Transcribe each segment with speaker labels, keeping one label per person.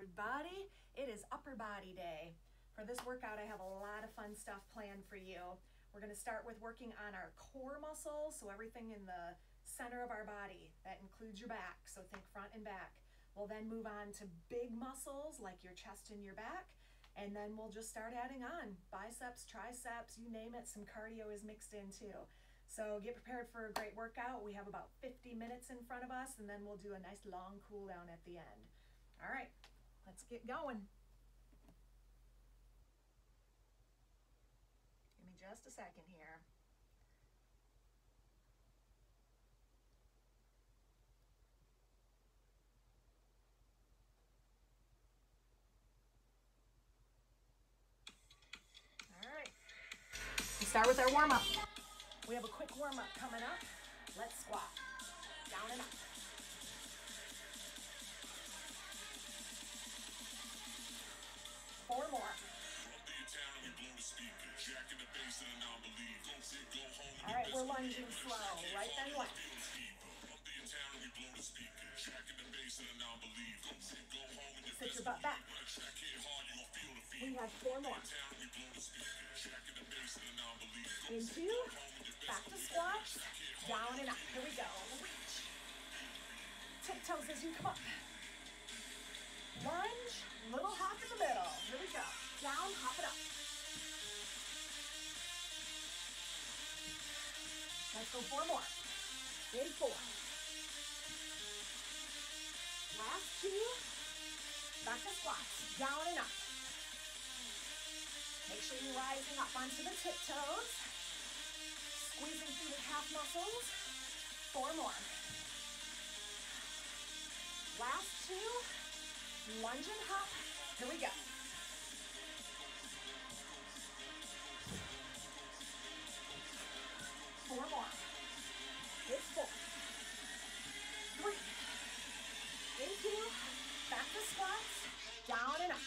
Speaker 1: everybody. It is upper body day. For this workout, I have a lot of fun stuff planned for you. We're going to start with working on our core muscles, so everything in the center of our body. That includes your back, so think front and back. We'll then move on to big muscles like your chest and your back, and then we'll just start adding on biceps, triceps, you name it. Some cardio is mixed in too. So get prepared for a great workout. We have about 50 minutes in front of us, and then we'll do a nice long cool down at the end. All right, let's get going. Give me just a second here. All right, we start with our warm-up. We have a quick warm-up coming up. Let's squat, down and up. 4 more. All right, we're lunging slow, right then left. Sit your butt back. We have 4 more. Into, back to squats, down and up. Here we go. Reach. Tiptoes as you come up. Lunge, little hop in the middle. Here we go. Down, hop it up. Let's go 4 more. In 4. Last 2. Back to squats. Down and up. Make sure you're rising up onto the tiptoes. Squeezing through the calf muscles. 4 more. Last 2. Lunge and hop. Here we go. Four more. It's 4. 3. Into. Back to squats. Down and up.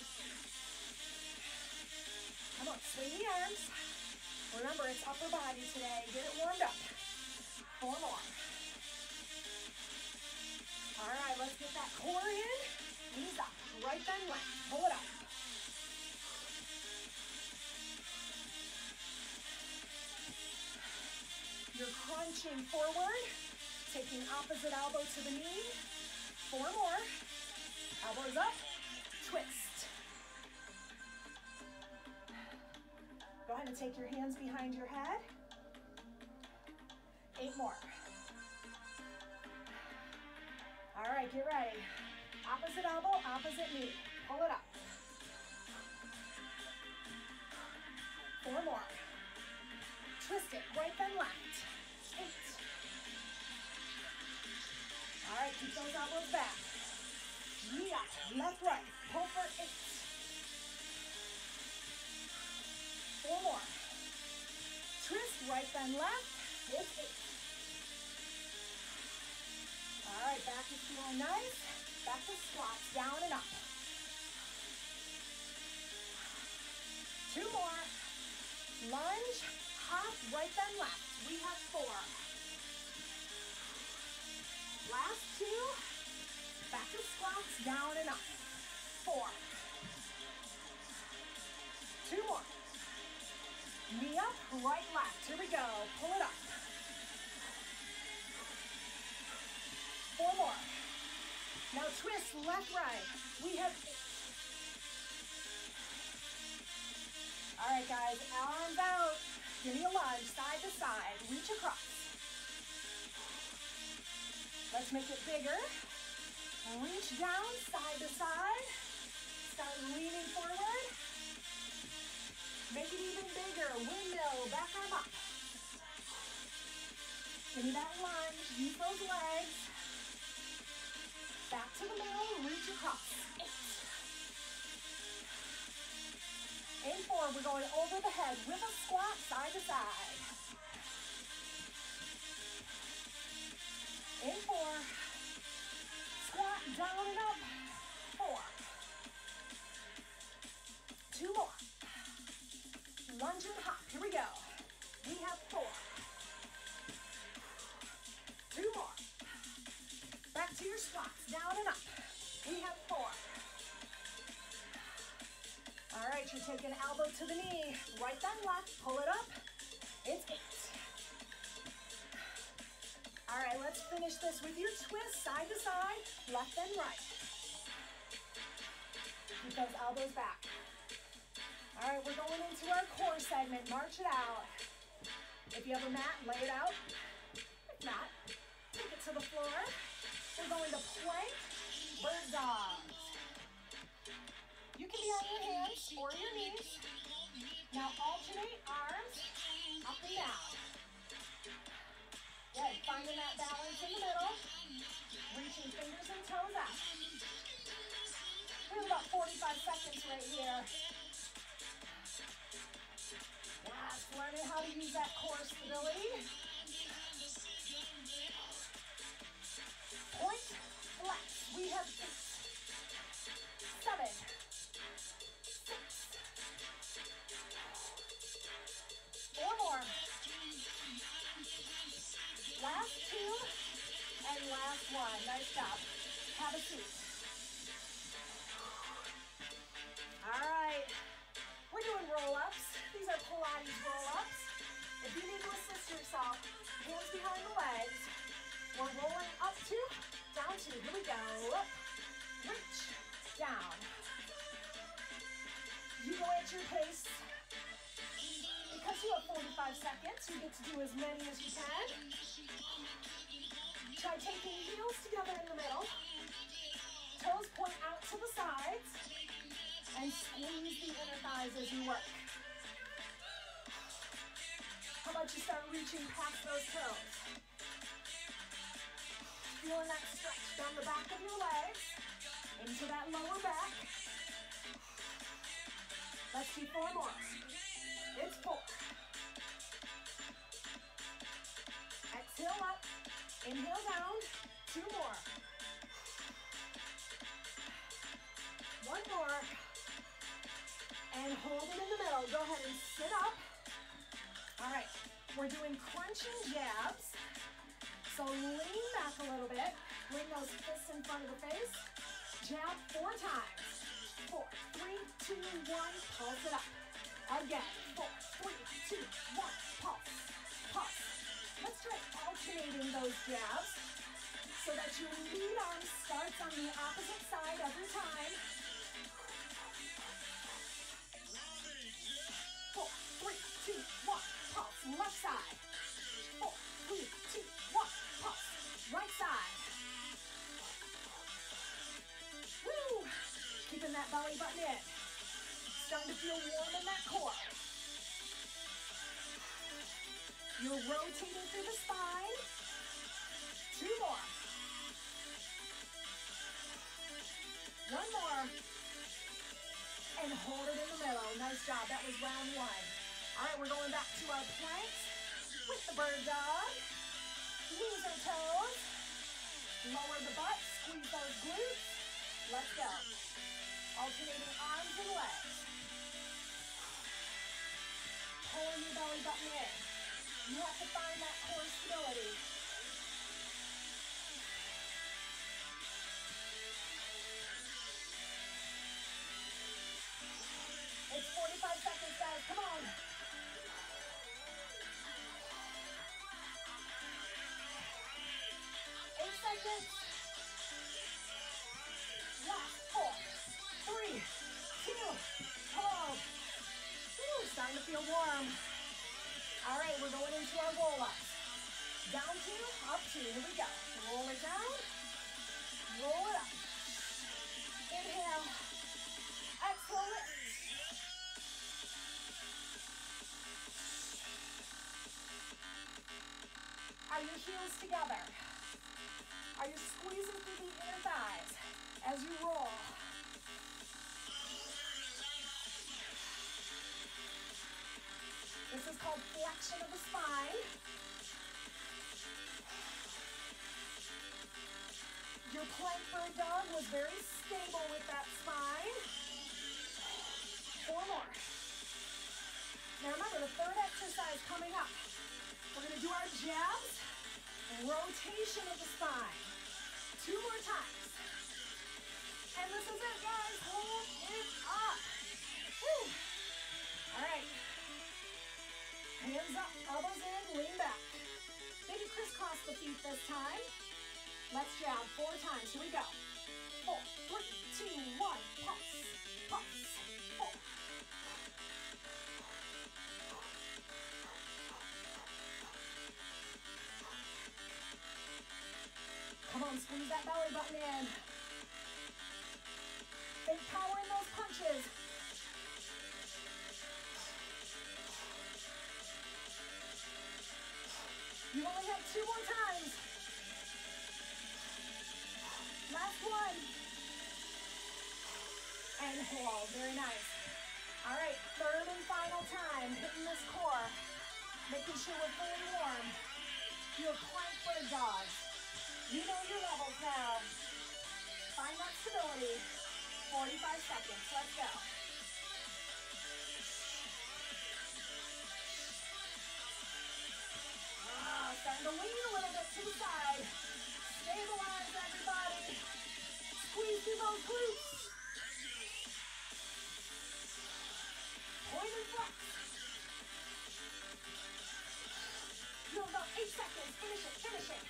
Speaker 1: Come on, swing the arms. Remember, it's upper body today. Get it warmed up. 4 more. All right, let's get that core in. Knees up. Right then left. Pull it up. You're crunching forward, taking opposite elbow to the knee. 4 more. Elbows up. Twist. Go ahead and take your hands behind your head. 8 more. All right, get ready. Opposite elbow, opposite knee. Pull it up. 4 more. Twist it, right then left. 8. All right, keep those elbows back. Knee up, left, right. Pull for 8. 4 more. Twist, right then left. It's 8. All right, back is feeling nice. Back to squats, down and up. 2 more. Lunge, hop, right then left. We have 4. Last 2. Back to squats, down and up. 4. 2 more. Knee up, right, left. Here we go. Pull it up. 4 more. Now twist left, right. We have 8. All right, guys, arms out. Give me a lunge, side to side. Reach across. Let's make it bigger. Reach down, side to side. Start leaning forward. Make it even bigger. Windmill, back arm up. Give me that lunge. Use those legs. Back to the middle, reach across. 8. In 4, we're going over the head with a squat, side to side. In 4, squat, down and up. 4. 2 more. Lunge and hop, here we go. We have 4. 2 more. Back to your squats, down and up. We have 4. All right, you're taking elbow to the knee, right then left, pull it up. It's 8. All right, let's finish this with your twist, side to side, left and right. Keep those elbows back. All right, we're going into our core segment. March it out. If you have a mat, lay it out. If not, take it to the floor. We're going to plank, bird dogs. You can be on your hands or your knees. Now alternate arms up and down. Good, finding that balance in the middle. Reaching fingers and toes out. We have about 45 seconds right here. Yes, learning how to use that core stability. Point, flex. We have 8, 7, 6, 4 more. Last 2 and last 1. Nice job. Have a seat. All right. We're doing roll-ups. These are Pilates roll-ups. If you need to assist yourself, hands behind the legs. We're rolling up 2, down 2. Here we go. Up, reach, down. You go at your pace. Because you have 45 seconds, you get to do as many as you can. Try taking heels together in the middle. Toes point out to the sides. And squeeze the inner thighs as you work. How about you start reaching past those toes? Feeling that stretch down the back of your legs, into that lower back. Let's do 4 more. It's 4. Exhale up, inhale down, 2 more. 1 more. And hold it in the middle. Go ahead and sit up. All right, we're doing crunching jabs. So lean back a little bit. Bring those fists in front of the face. Jab 4 times. 4, 3, 2, 1. Pulse it up. Again. 4, 3, 2, 1. Pulse. Pulse. Let's try alternating those jabs so that your lead arm starts on the opposite side every time. 4, 3, 2, 1. Pulse. Left side. 4, 3, 2, 1. Pulse. Right side. Woo! Keeping that belly button in. Starting to feel warm in that core. You're rotating through the spine. 2 more. 1 more. And hold it in the middle. Nice job. That was round 1. All right, we're going back to our planks with the bird dog. Knees or toes. Lower the butt. Squeeze those glutes. Let's go. Alternating arms and legs. Pulling your belly button in. You have to find that core stability. It's 45 seconds, guys. Come on. 8 seconds. Last 4, 3, 2, hold. Woo, starting to feel warm. All right, we're going into our roll-ups. Down 2, up 2. Here we go. Roll it down. Roll it up. Inhale. Exhale it. Are your heels together? Are you squeezing through the inner thighs as you roll? This is called flexion of the spine. Your plank bird dog was very stable with that spine. 4 more. Now remember, the third exercise coming up. We're going to do our jabs, rotation of the spine. 2 more times. And this is it, guys. Hold it up. Woo! feet this time. Let's jab 4 times. Here we go. 4, 3, 2, 1. Pulse, pulse, 4. Come on, squeeze that belly button in. Big power in those punches. You only have 2 more times. Last one. And hold. Very nice. All right, third and final time. Hitting this core. Making sure we're fully warm. Your plank-footed dogs. You know your levels now. Find that stability. 45 seconds. Let's go. Starting to lean a little bit to the side. Stabilize, everybody. Squeeze through those glutes. Point and flex. You have about 8 seconds. Finish it, finish it.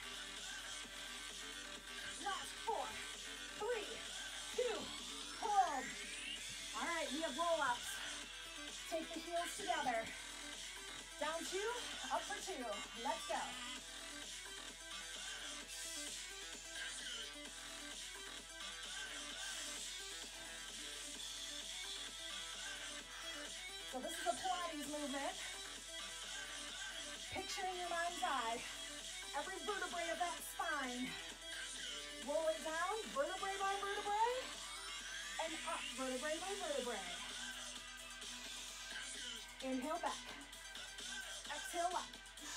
Speaker 1: Last 4, 3, 2, hold. All right, we have roll-ups. Take the heels together. Down 2, up for 2. Let's go. So this is a Pilates movement. Picture in your mind's eye every vertebrae of that spine. Roll it down, vertebrae by vertebrae, and up, vertebrae by vertebrae. Inhale back. Exhale up.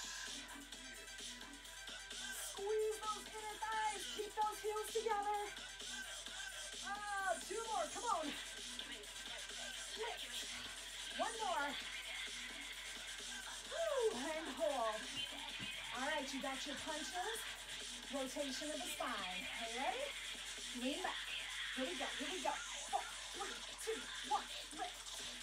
Speaker 1: Squeeze those inner thighs. Keep those heels together. 2 more. Come on. Lift. 1 more. Woo, and hold. All right, you got your punches. Rotation of the spine. Are you ready? Lean back. Here we go. Here we go. 4, 3, 2, 1. Lift.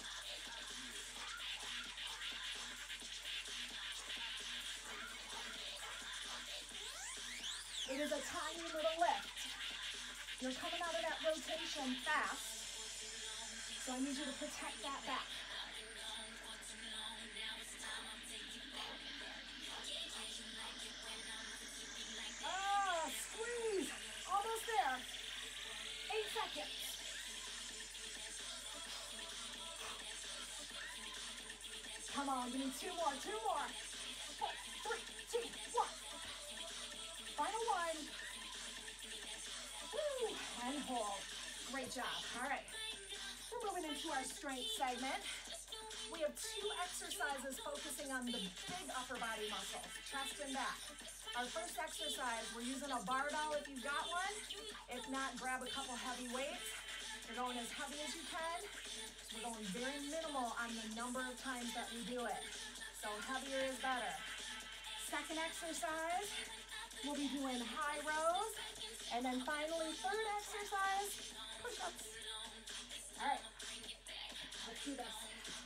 Speaker 1: It is a tiny little lift. You're coming out of that rotation fast, so I need you to protect that back. Squeeze. Almost there. 8 seconds. Come on, give me 2 more, 2 more. 4, 3, 2, 1. Final one. Woo, and hold. Great job. All right. We're moving into our strength segment. We have 2 exercises focusing on the big upper body muscles, chest and back. Our first exercise, we're using a barbell if you've got one. If not, grab a couple heavy weights. You're going as heavy as you can. So we're going very minimal on the number of times that we do it. So heavier is better. Second exercise, we'll be doing high rows. And then finally, third exercise, push-ups. All right, let's do this.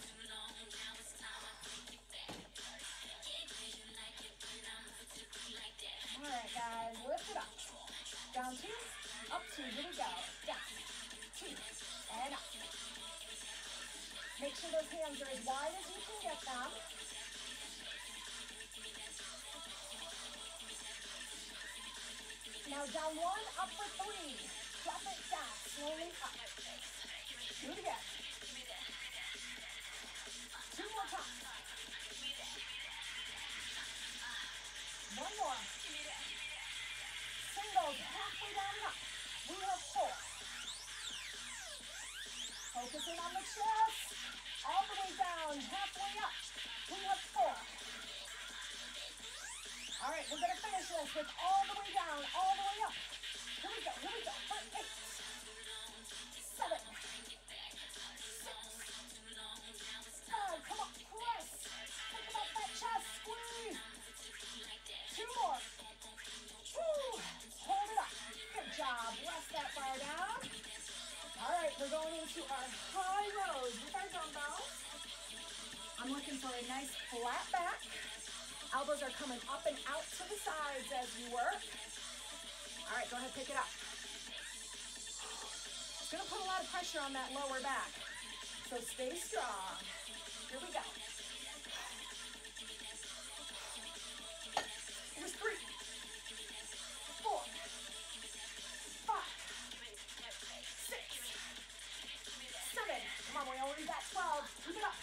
Speaker 1: All right, guys, lift it up. Down 2, up 2, here we go. Down, 2, and up. Make sure those hands are as wide as you can get them. Now down 1, up for 3. Drop it down, slowly up. Do it again. 2 more times. 1 more. Singles, halfway down and up. We have 4. Focusing on the chest. All the way down, halfway up. We have 4. All right, we're going to finish this with all the way down, all the way up. Here we go, here we go. For 8, 7, 6, 5. Come on, press. Think about that chest, squeeze. 2 more. Woo. Hold it up. Good job. Rest that bar down. All right, we're going into our high rows with our dumbbells. I'm looking for a nice flat back Elbows are coming up and out to the sides as you work. All right, go ahead, pick it up. It's gonna put a lot of pressure on that lower back. So stay strong. Here we go. Here's 3, 4, 5, 6, 7. Come on, we already got 12. Keep it up.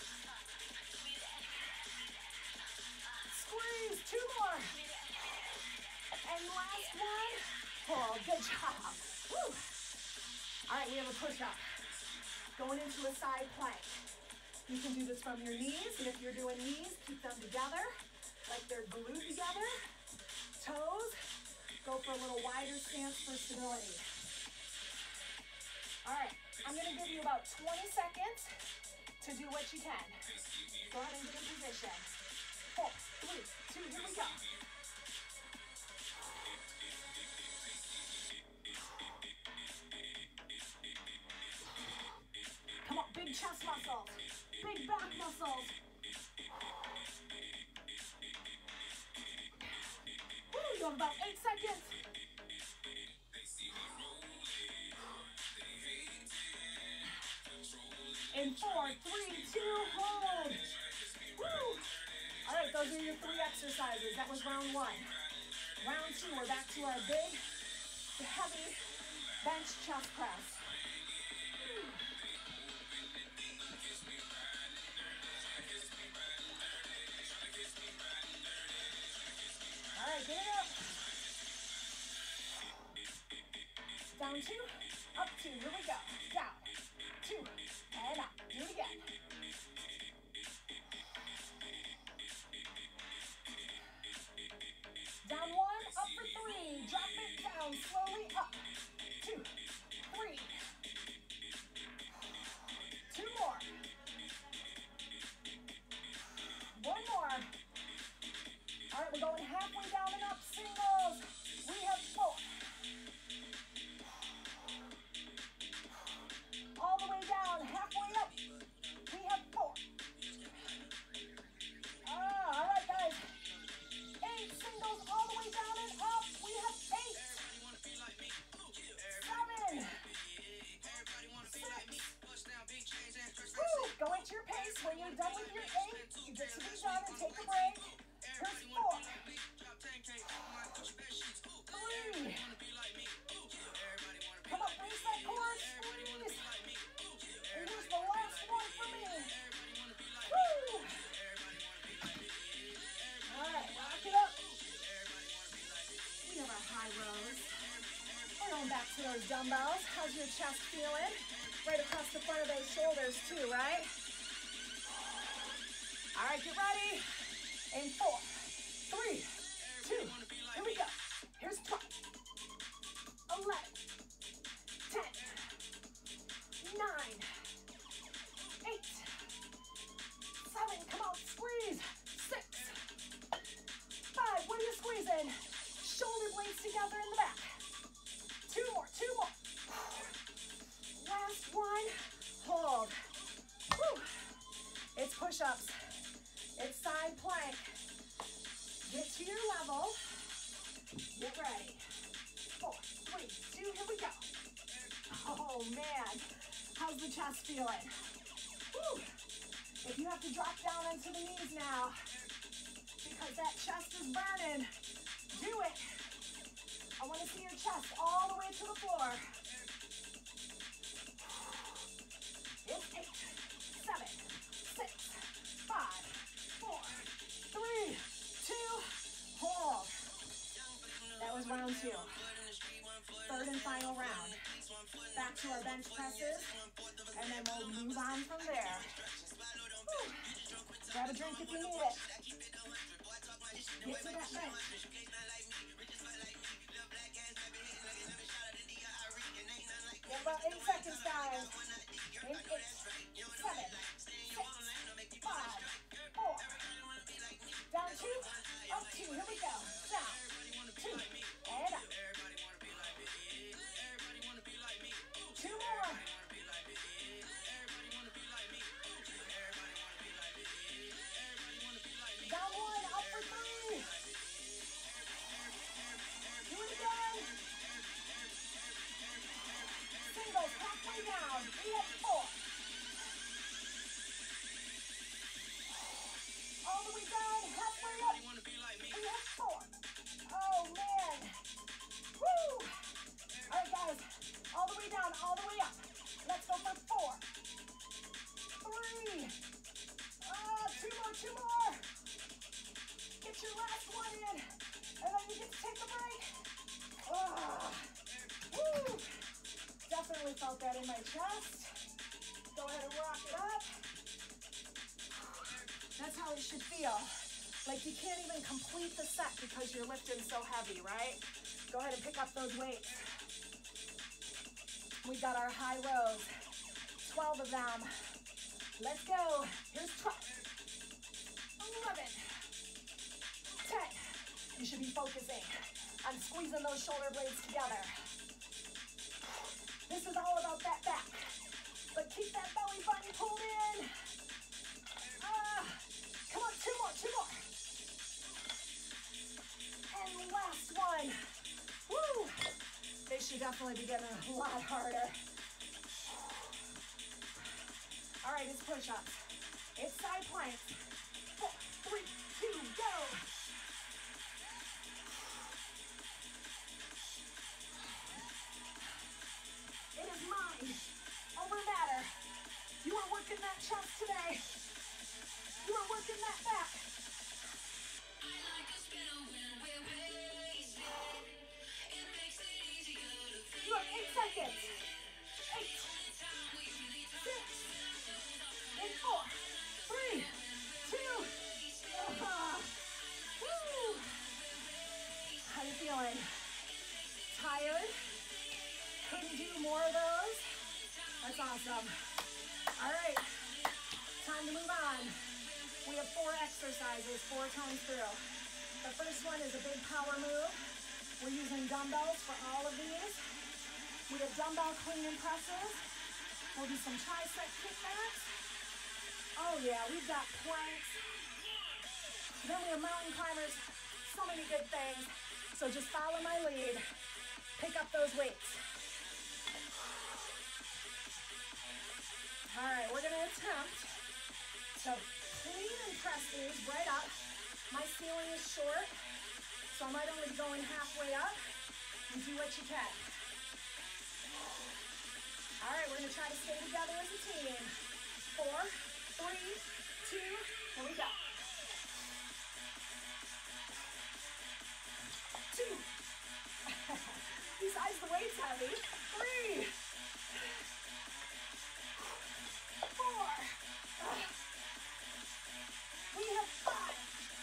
Speaker 1: Squeeze, 2 more. And last one. Oh, good job. Woo. All right, we have a push-up. Going into a side plank. You can do this from your knees, and if you're doing knees, keep them together, like they're glued together. Toes, go for a little wider stance for stability. All right, I'm gonna give you about 20 seconds to do what you can. Go ahead and get in position. 4, 3, 2, here we go. Come on, big chest muscles, big back muscles. Woo, you have about 8 seconds. In 4, 3, 2, hold. Woo. All right, those are your 3 exercises. That was round 1. Round 2, we're back to our big, heavy bench chest press. All right, get it up. Down 2, up 2, here we go. Down, 2, and up. Do it again. Down 1, up for 3. Drop it down, slowly up. 2, 3. 2 more. 1 more. All right, we're going halfway down and up, singles. We have 4. All the way down, halfway up. We have 4. All right, guys. 8 singles all the way down and up. We have 8. 7. 6. Woo! Go at your pace. When you're done with your 8, you get to be done and take a break. Here's 4. 3. Come on, raise that core, squeeze. And here's the last one for me. Woo! All right, rock it up. We have our high rows. We're going back to those dumbbells. How's your chest feeling? Right across the front of those shoulders too, right? All right, get ready. In 4, 3, 2, here we go. Here's 12, 11, 10, 9, 8, 7, come on, squeeze, 6, 5, what are you squeezing? Shoulder blades together in the back. 2 more, 2 more. Last one, hold. Woo. It's push-ups. It's side plank. Get to your level. Get ready. 4, 3, 2, here we go. Oh man, how's the chest feeling? Woo. If you have to drop down into the knees now, because that chest is burning, do it. I want to see your chest all the way to the floor. It's 8, 7, 6, 5, 4, 3, 2, hold. That was round 2. Third and final round. Back to our bench presses, and then we'll move on from there. Whew. Grab a drink if you need it. Get to that bench. Get about 8 seconds, guys. In 8, 7, 6, 5, 4. Down 2, up 2. Here we go. Down, 2, and up. 2 more. Down 1, up for 3. way down. We have 4. All the way down, halfway up. We have 4. Oh, man. Woo! All right, guys. All the way down, all the way up. Let's go for 4. 3. 2 more. Get your last one in, and then you get to take a break. Woo! Definitely felt that in my chest. Go ahead and rock it up. That's how it should feel. Like you can't even complete the set because you're lifting so heavy, right? Go ahead and pick up those weights. We got our high rows, 12 of them. Let's go. Here's 12, 11, 10. You should be focusing on squeezing those shoulder blades together. This is all about that back, but keep that belly button pulled in. Come on, 2 more. And last one. Woo! They should definitely be getting a lot harder. All right, it's push-ups. It's side planks. 4, 3, 2, go. It is mind over matter. You are working that chest today. You are working that back. You have 8 seconds. 8, 6, and 4, 3, 2. Woo. How you feeling? Tired? Couldn't do more of those? That's awesome. All right, time to move on. We have 4 exercises, 4 times through. The first one is a big power move. We're using dumbbells for all of these. We have dumbbell clean and presses. We'll do some tricep kickbacks. Oh yeah, we've got planks. Then we have mountain climbers. So many good things. So just follow my lead. Pick up those weights. All right, we're gonna attempt to clean and press these right up. My ceiling is short, so I might only be going halfway up. You do what you can. All right, we're gonna try to stay together as a team. 4, 3, 2, here we go. 2. Besides the weight's heavy. 3. 4. We have 5.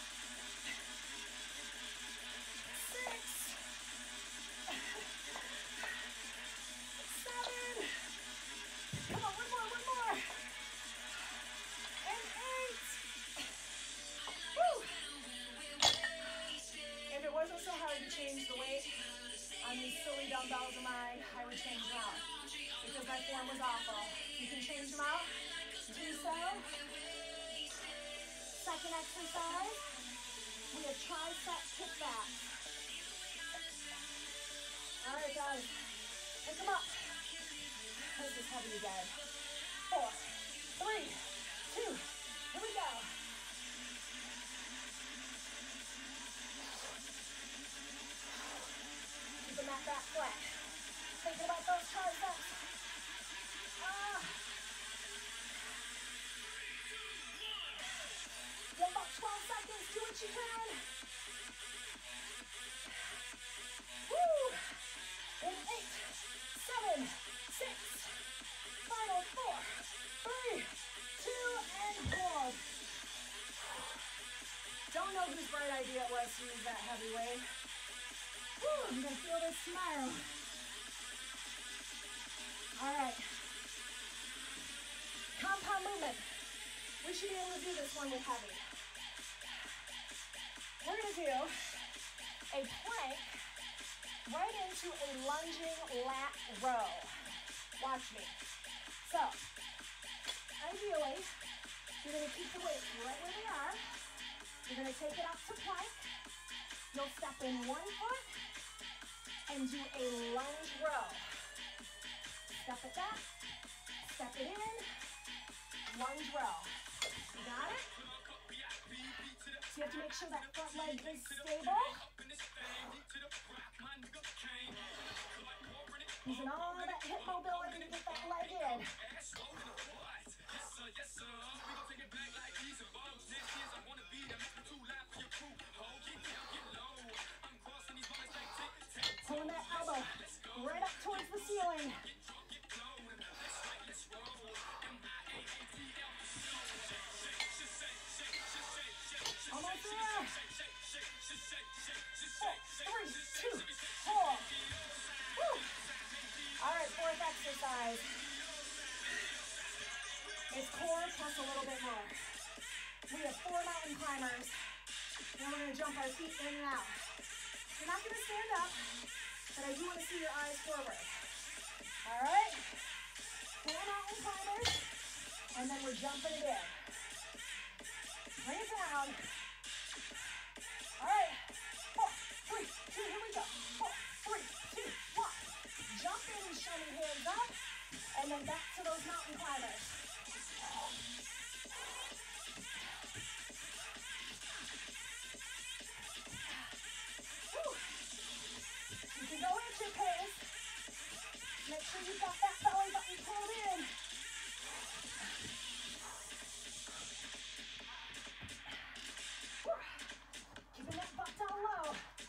Speaker 1: 6. 7. Come on, one more. And 8. Woo! If it wasn't so hard to change the weight on these silly dumbbells of mine, I would change them out because my form was awful. You can change them out. Do so. Second exercise, we have tricep kickbacks. All right, guys, pick them up. This is heavy again. 4, 3, 2, here we go. Keeping that back flat. Thinking about those triceps. You have about 12 seconds. Do what you can. Woo! In 8, 7, 6, final 4, 3, 2, and pause. Don't know whose bright idea it was to use that heavy weight. Woo! I'm gonna feel this tomorrow. All right. Compound movement. We should be able to do this one with heavy. We're gonna do a plank right into a lunging lat row. Watch me. So, ideally, you're gonna keep the weight right where they are. You're gonna take it up to plank. You'll step in one foot and do a lunge row. step it back, step it in, lunge row. You got it? So you have to make sure that front leg is stable. Using all that hip mobility to get that leg in. Pulling that elbow right up towards the ceiling. Almost there. 4, 3, 2, 4. Woo. All right, fourth exercise. It's core plus a little bit more. We have 4 mountain climbers. And we're going to jump our feet in and out. You're not going to stand up, but I do want to see your eyes forward. All right? 4 mountain climbers, and then we're jumping it in. Bring it down. All right. 4, 3, 2, here we go. 4, 3, 2, 1. Jump in and show me hands up, and then back to those mountain climbers. You can go at your pace. Make sure you've got that belly button pulled in. Keeping that butt down low.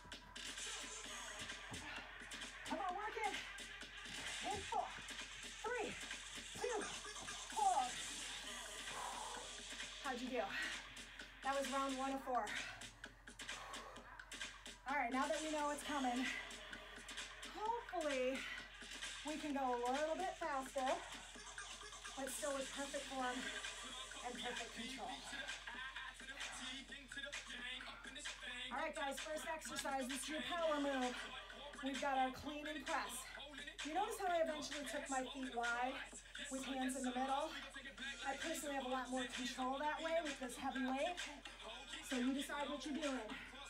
Speaker 1: Come on, work it. In 4, 3, 2, 4. How'd you do? That was round 1 of 4. All right, now that we know what's coming, hopefully we can go a little bit faster, but still with perfect form and perfect control. All right, guys, first exercise, this is your power move. We've got our clean and press. You notice how I eventually took my feet wide with hands in the middle? I personally have a lot more control that way with this heavy weight, so you decide what you're doing.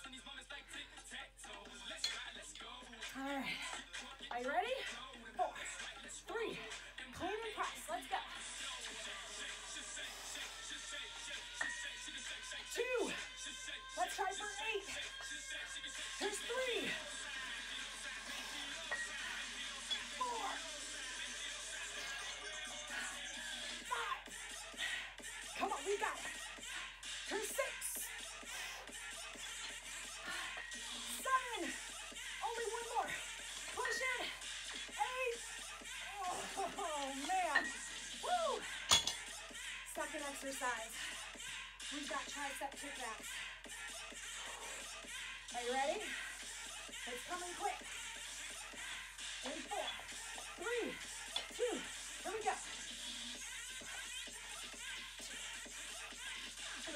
Speaker 1: All right, are you ready? 4, 3, clean and press, let's go. 2, let's try for 8. Here's 3. 4, 5. Come on, we got it. Here's 6. 7. Only 1 more. Push it. 8. Oh, man. Woo. Second exercise. We've got tricep kickbacks. Are you ready? It's coming quick. In 4, 3, 2, here we go. 3.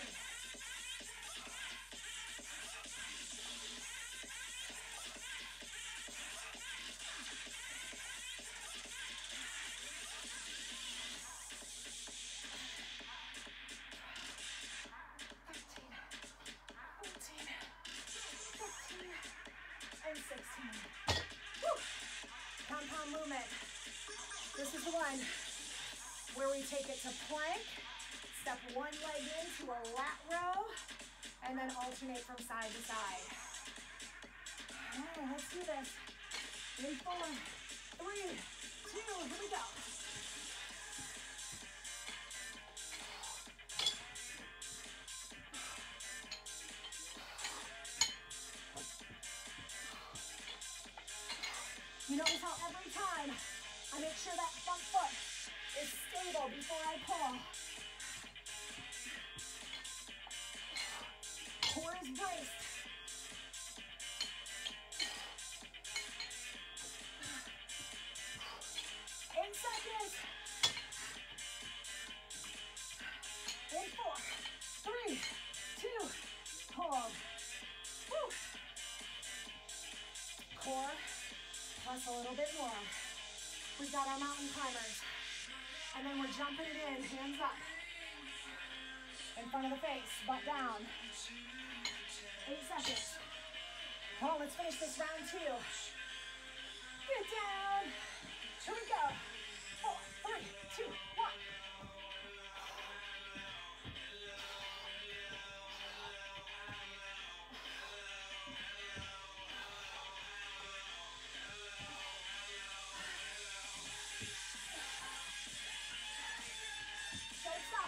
Speaker 1: And 16. Woo. Compound movement. This is the one where we take it to plank, step one leg into a lat row, and then alternate from side to side. All right, let's do this. In 4, 3, 2, here we go. You notice how every time I make sure that front foot is stable before I pull. Core is braced. 8 seconds. In 4, 3, 2, hold. Woo. Core. Plus a little bit more. We've got our mountain climbers. And then we're jumping it in, hands up. In front of the face, butt down. 8 seconds. Come on, let's finish this round 2. Get down. Here we go.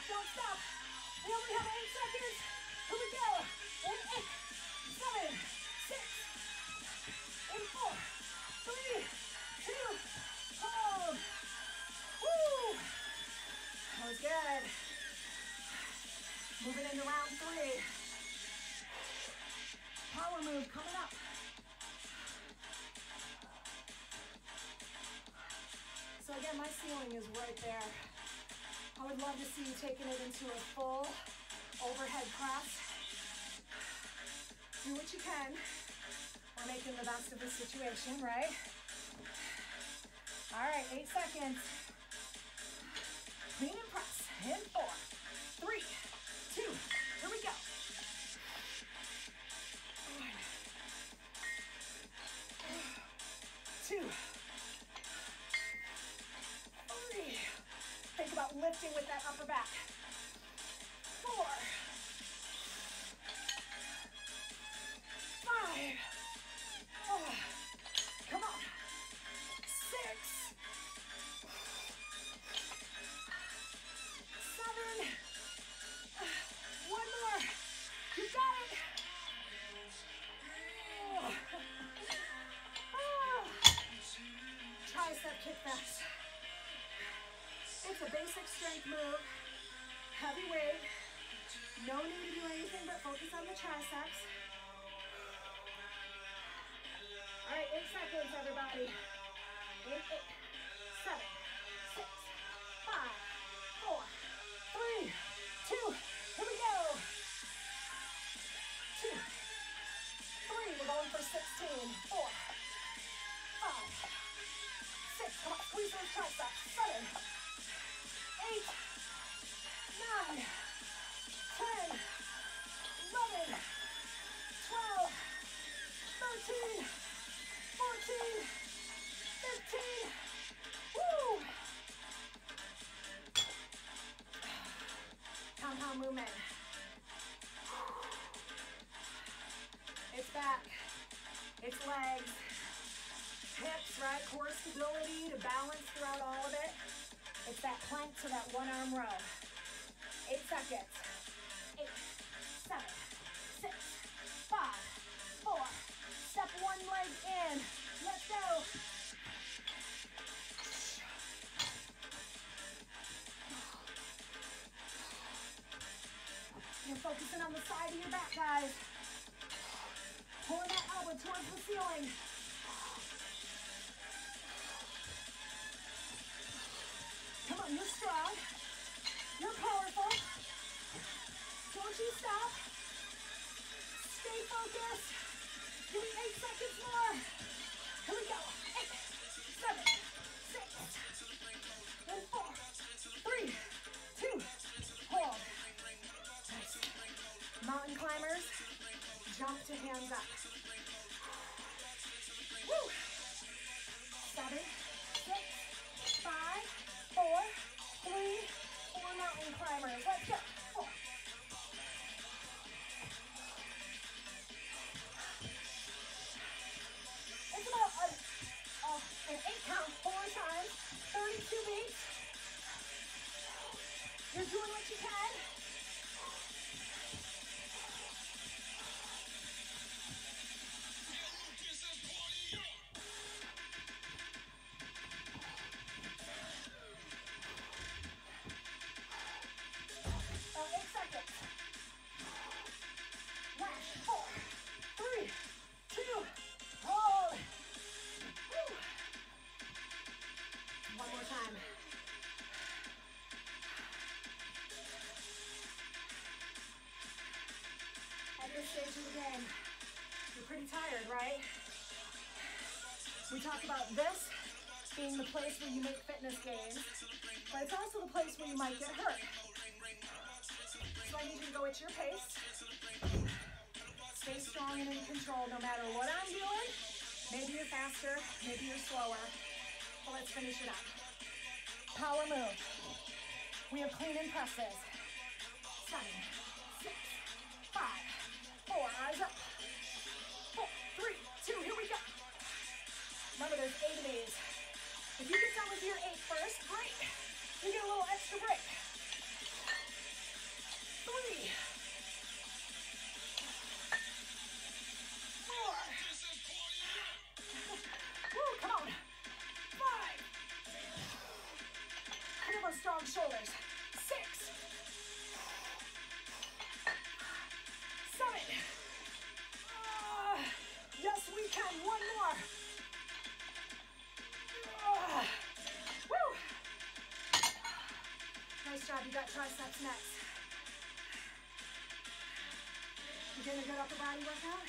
Speaker 1: don't stop. We only have 8 seconds. Here we go. In 8, 7, 6, in 4, 3, 2, hold. Woo! That was good. Moving into round 3. Power move coming up. So again, my ceiling is right there. I would love to see you taking it into a full overhead press. Do what you can. We're making the best of the situation, right? All right, 8 seconds. Clean and press. In 4, 3, 2, here we go. 1, 2, 3. Think about lifting with that upper back. 4, 5. Oh, come on. 6, 7. One more. You got it. Oh. Oh. Tricep kickbacks. It's a basic strength move. Heavy weight. No need to do anything but focus on the triceps. All right, 8 seconds, everybody. In 8, 7, 6, 5, 4, 3, 2. Here we go. 2, 3. We're going for 16. 4, 5, 6. Come on, squeeze those triceps. 7, 8, 9, 10, 11, 12, 13, 14, 15. Woo! Compound movement. It's back. It's legs. Hips, right? Core stability to balance throughout all of it. It's that plank to that one arm row. 8 seconds. 8, 7, 6, 5, 4. Step one leg in. Let's go. You're focusing on the side of your back, guys. Pulling that elbow towards the ceiling. Come on, you're strong. You're powerful. Don't you stop. Stay focused. Give me 8 seconds more. Here we go. 8, 7, 6, and 4, 3, 2, hold. Nice. Mountain climbers, jump to hands up. Woo! 7, 6, 5, 4, 3, 4 mountain climbers. Let's go. 4. It's about an 8 count, 4 times, 32 beats. You're doing what you can. Stage of the game. You're pretty tired, right? We talk about this being the place where you make fitness gains, but it's also the place where you might get hurt. So I need you to go at your pace. Stay strong and in control no matter what I'm doing. Maybe you're faster, maybe you're slower, but let's finish it up. Power move. We have clean and presses. 7, 6, 5, 4, eyes up. 4, 3, 2, here we go. Remember, there's 8 of these. If you get done with your 8 first, great. You get a little extra break. 3, 4. Woo, come on. 5. Feel those strong shoulders. 6, 7. Yes, we can. One more. Woo. Nice job. You got triceps next. You getting a good upper body workout?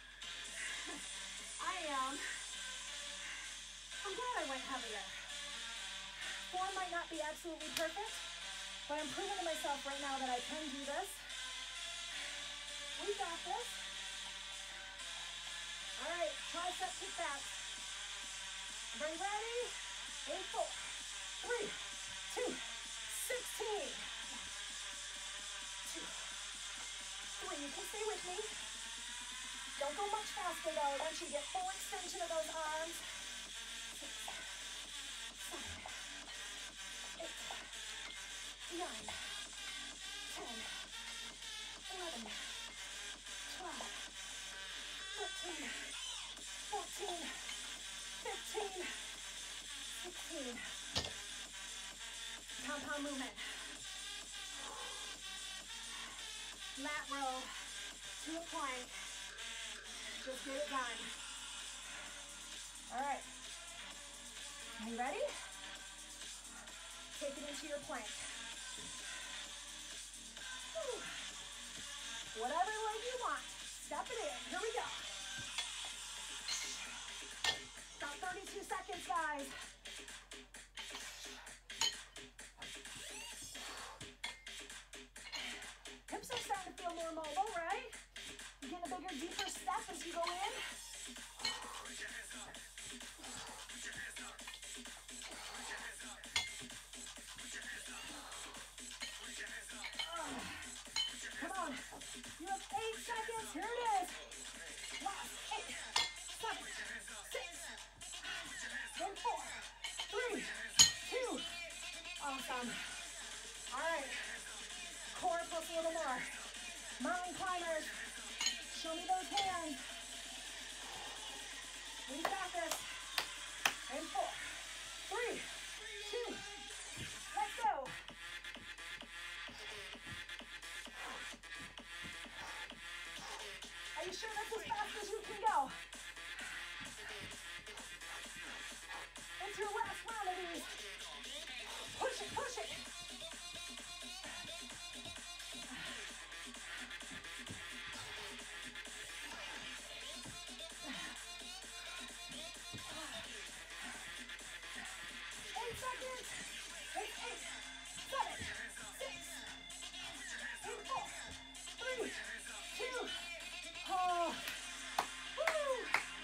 Speaker 1: I am. I'm glad I went heavier. Form might not be absolutely perfect, but I'm proving to myself right now that I can do this. We got this. All right, tricep kickbacks. Everybody ready? In 4, 3, 2, 16. 2, 3. You can stay with me. Don't go much faster though. Once you get full extension of those arms. 6, 7, 8, 9, 10, 11, 12, 13, 14, 15, 16. Compound movement. Lat row to a plank. Just get it done. All right. Are you ready? Take it into your plank. Whew. Whatever leg you want. Step it in. Here we go. About 32 seconds, guys. Hips are starting to feel more mobile, right? You get a bigger, deeper step as you go in. Come on. You have 8 seconds. Here it is. Last 8, 7, 6, and 4, 3, 2. Awesome. All right. Core plus a little more. Mountain climbers. Show me those hands. We got this. And 4, 3, 2. Let's go. Are you sure that's as fast as you can go? It's your last round of these. Push it, push it. Seconds. 8, 7, 6, 5, 4, 3, 2. Oh. Woo.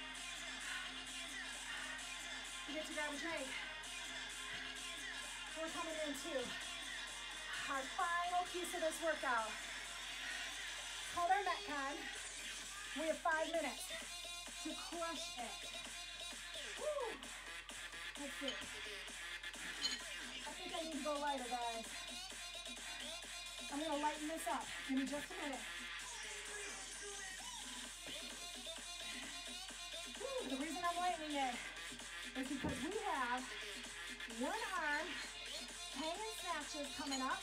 Speaker 1: You get to grab a drink. We're coming into our final piece of this workout. It's called our Metcon. We have 5 minutes to crush it. Woo. Let's see. I think I need to go lighter, guys. I'm going to lighten this up. Give me just a minute. Woo, the reason I'm lightening it is because we have one arm hanging snatches coming up.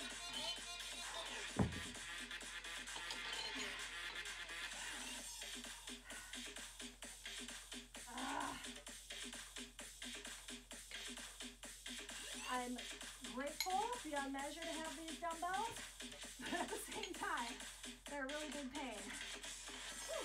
Speaker 1: I'm grateful beyond measure to have these dumbbells, but at the same time, they're a really big pain. Whew.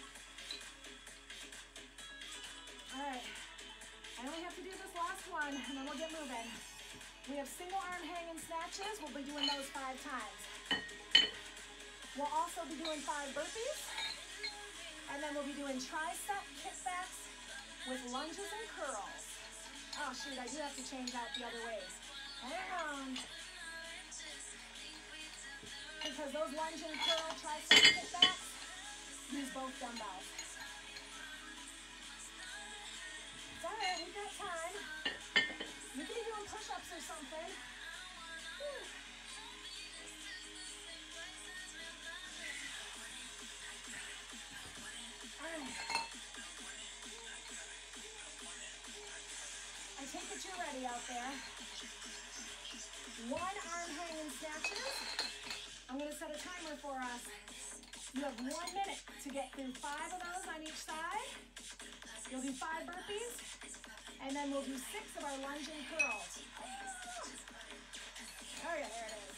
Speaker 1: All right, I only have to do this last one, and then we'll get moving. We have single arm hanging snatches. We'll be doing those 5 times. We'll also be doing 5 burpees, and then we'll be doing tricep kickbacks with lunges and curls. Oh shoot, I do have to change out the other ways. Hang on. Because those lunge and curl tricep kickbacks use both dumbbells. It's alright, we've got time. You can be doing push-ups or something. Whew. Get you ready out there. One arm hanging snatches. I'm going to set a timer for us. You have 1 minute to get through 5 of those on each side. You'll do 5 burpees, and then we'll do 6 of our lunge and curls. Oh yeah, there it is.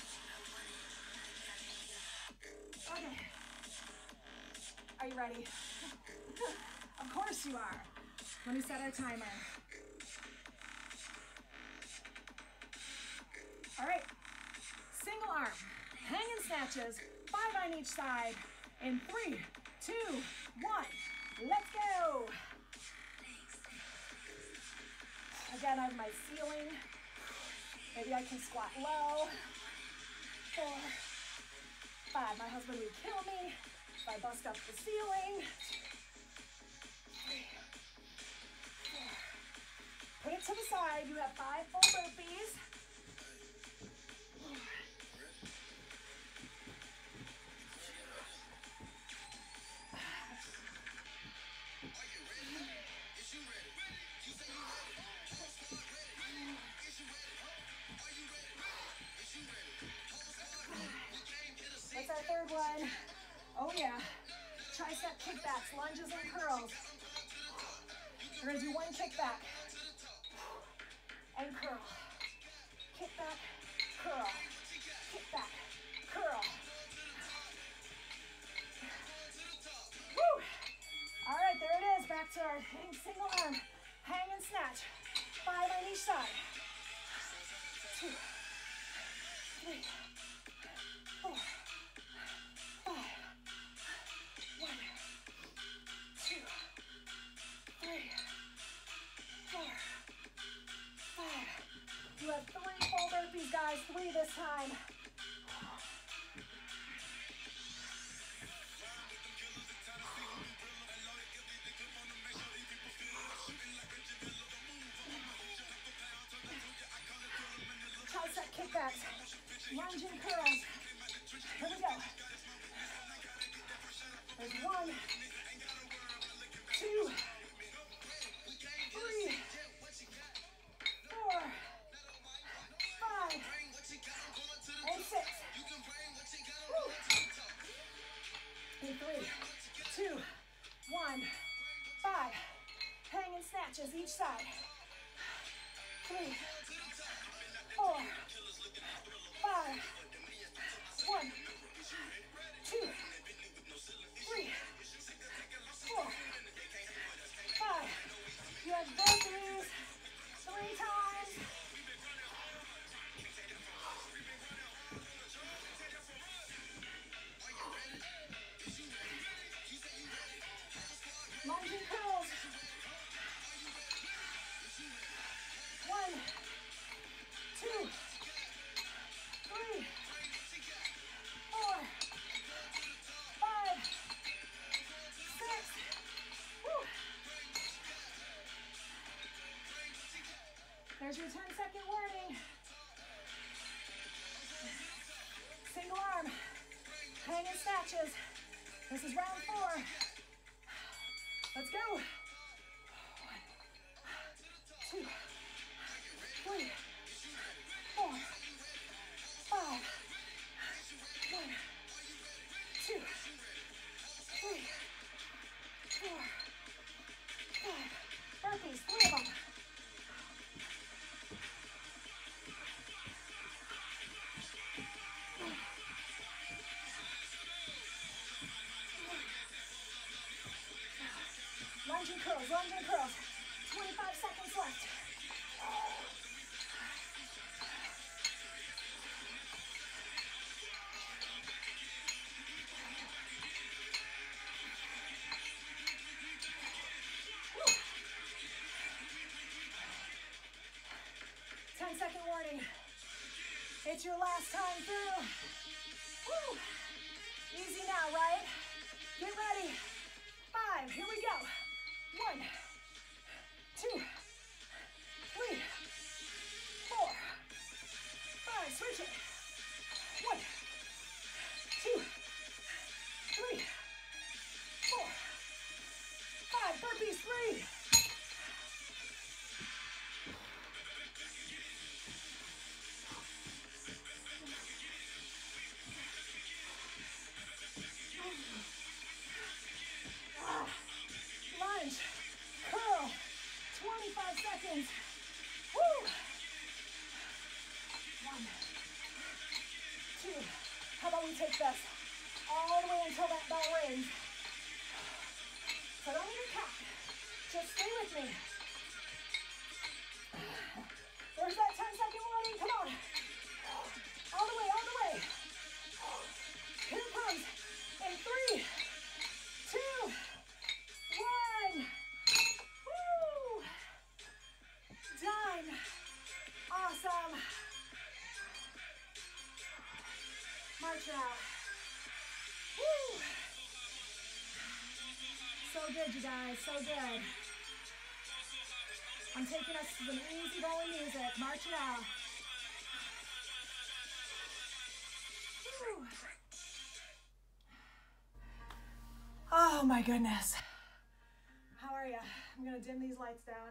Speaker 1: Okay. Are you ready? Of course you are. Let me set our timer. All right. Single arm, hanging snatches, 5 on each side, in 3, 2, 1. Let's go. Again, I have my ceiling. Maybe I can squat low. 4, 5. My husband would kill me if I bust up the ceiling. 3, 4. Put it to the side. You have 5 full burpees. What's our third one? Oh yeah. Tricep kickbacks, lunges and curls. We're gonna do 1 kickback and curl. Kickback, curl. Kickback, curl. Woo! All right, there it is. Back to our single arm, hang and snatch. 5 on each side. 2, 3, 4, 5. 1, 2, 3, 4, 5. You have 3 full burpees, guys. 3 this time. Tricep kickbacks, lunge and curls. Here we go. There's 1, 2, 3, 4, 5, and 6. Woo. In 3, 2, 1, 5. Hang and snatches each side. 3, 4, 5. 1, 2, 3, 4, 5. You have burpees 3 times. Lunge and curls. 1, 2, 3, 4, 5, 6. Woo. There's your 10-second warning. Single arm, hang and snatches. This is round 4. Let's go. 1, 2, 3, 4, 5. 1, 2, 3, 4, 5. Burpees, 3 of them. Lunge and curls, lunge and curls. 25 seconds left. Woo. 10-second warning. It's your last time through. Woo. Easy now, right? Get ready. 5, here we go. 1, 2, 3, 4, 5. Switch it. 1, 2, 3, 4, 5. Burpees, 3. we take this all the way until that bell rings. So don't even count. Just stay with me. There's that 10-second warning. Come on. All the way, all the way. Here it comes. In 3, 2, 1. Woo! Done. Awesome. March out. Woo! So good, you guys. So good. I'm taking us to some easy going music. March it out. Woo. Oh my goodness. How are you? I'm gonna dim these lights down.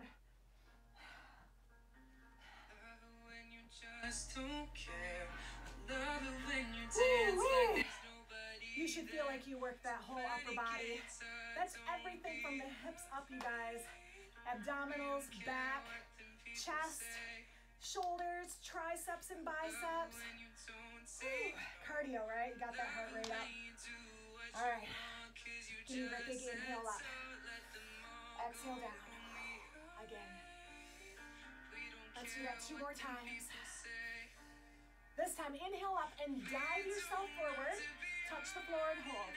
Speaker 1: You should feel like you work that whole upper body. That's everything from the hips up, you guys. Abdominals, back, chest, shoulders, triceps and biceps. Woo. Cardio, right? You got that heart rate up. All right. Give me a big inhale up. Exhale down. Again. Let's do that 2 more times. This time, inhale up and dive yourself forward. Touch the floor and hold.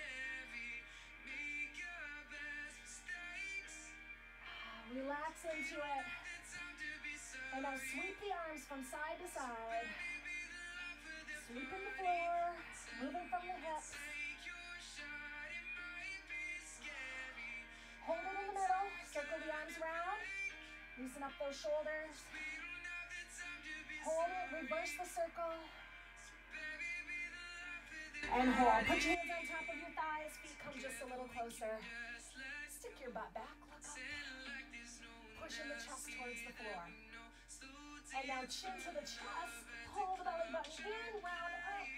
Speaker 1: Relax into it. And now sweep the arms from side to side. Sweeping the floor, moving from the hips. Hold it in the middle, circle the arms around. Loosen up those shoulders. Hold it, reverse the circle. And hold. Put your hands on top of your thighs, feet come just a little closer. Stick your butt back, look up. Pushing the chest towards the floor. And now chin to the chest, pull the belly button in, round up.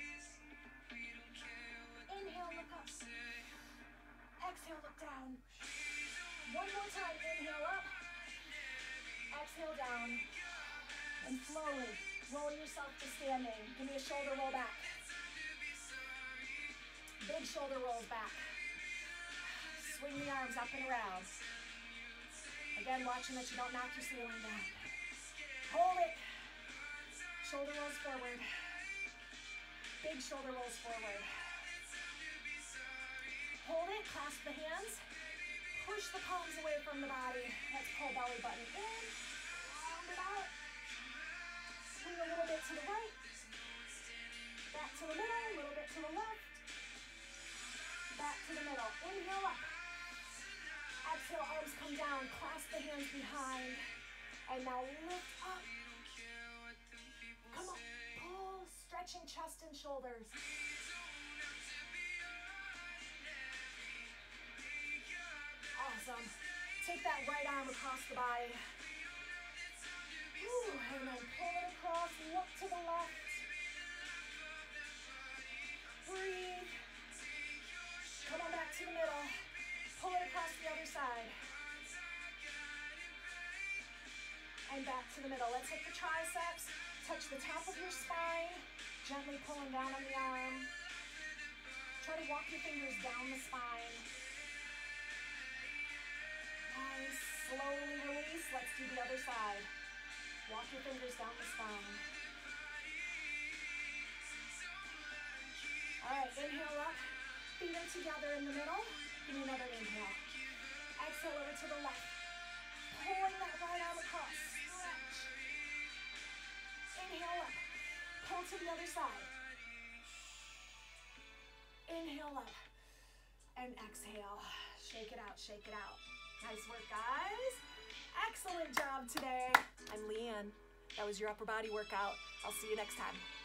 Speaker 1: Inhale, look up. Exhale, look down. One more time, inhale up. Exhale down. And slowly roll yourself to standing. Give me a shoulder roll back. Big shoulder rolls back. Swing the arms up and around. Again, watching that you don't knock your ceiling down. Hold it. Shoulder rolls forward. Big shoulder rolls forward. Hold it, clasp the hands. Push the palms away from the body. Let's pull belly button in. Round it out. Swing a little bit to the right. Back to the middle, a little bit to the left. Back to the middle. Inhale up. Exhale, arms come down. Clasp the hands behind. And now lift up. Come on. Pull. Stretching chest and shoulders. Awesome. Take that right arm across the body. Woo, and then pull it across. Look to the left. Breathe. Come on back to the middle. Pull it across the other side. And back to the middle. Let's hit the triceps. Touch the top of your spine. Gently pulling down on the arm. Try to walk your fingers down the spine. Nice. Slowly release. Let's do the other side. Walk your fingers down the spine. All right, inhale up. Feet are together in the middle. Give me another inhale. Exhale over to the left. Pulling that right arm across. Stretch. Inhale up. Pull to the other side. Inhale up. And exhale. Shake it out, shake it out. Nice work, guys. Excellent job today. I'm Leanne. That was your upper body workout. I'll see you next time.